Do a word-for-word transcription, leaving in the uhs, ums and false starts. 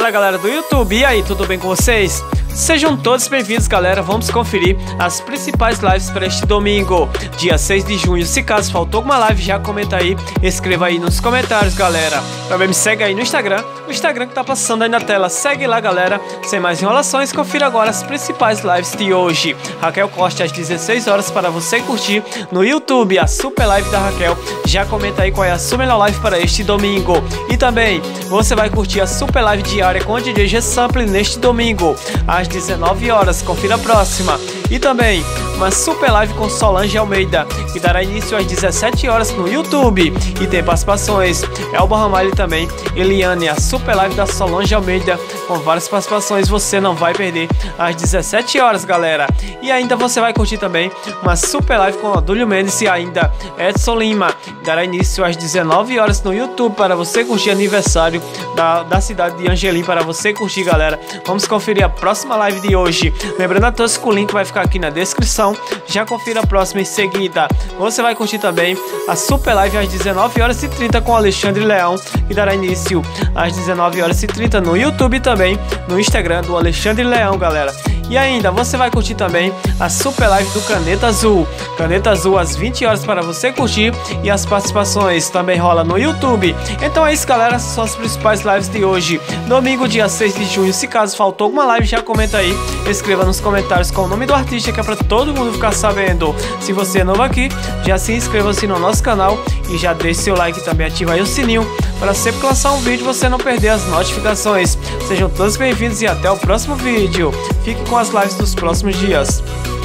Fala galera do YouTube, e aí, tudo bem com vocês? Sejam todos bem-vindos galera, vamos conferir as principais lives para este domingo, dia seis de junho. Se caso faltou alguma live, já comenta aí, escreva aí nos comentários galera. Também me segue aí no Instagram, o Instagram que tá passando aí na tela, segue lá galera. Sem mais enrolações, confira agora as principais lives de hoje. Raquel Costa às dezesseis horas para você curtir no YouTube, a super live da Raquel. Já comenta aí qual é a sua melhor live para este domingo. E também, você vai curtir a super live diária com o D J G-Sample neste domingo, às dezenove horas, confira a próxima. E também uma super live com Solange Almeida, que dará início às dezessete horas no YouTube e tem participações Elba Ramalho e também Eliane, a super live da Solange Almeida com várias participações, você não vai perder, às dezessete horas galera. E ainda você vai curtir também uma super live com Adúlio Mendes e ainda Edson Lima, dará início às dezenove horas no YouTube para você curtir aniversário da, da cidade de Angelim, para você curtir galera. Vamos conferir a próxima live de hoje, lembrando a todos que o link vai ficar aqui na descrição. Já confira a próxima em seguida. Você vai curtir também a super live às dezenove horas e trinta com Alexandre Leão, que dará início às dezenove horas e trinta no YouTube e também no Instagram do Alexandre Leão galera. E ainda você vai curtir também a super live do Caneta Azul, Caneta Azul às vinte horas para você curtir, e as participações também rola no YouTube. Então é isso galera, essas são as principais lives de hoje, domingo dia seis de junho. Se caso faltou alguma live, já comenta aí, escreva nos comentários com o nome do artista, que é para todo mundo ficar sabendo. Se você é novo aqui, já se inscreva-se no nosso canal e já deixe seu like, também ativa aí o sininho para sempre que lançar um vídeo você não perder as notificações. Sejam todos bem-vindos e até o próximo vídeo. Fique com as lives dos próximos dias.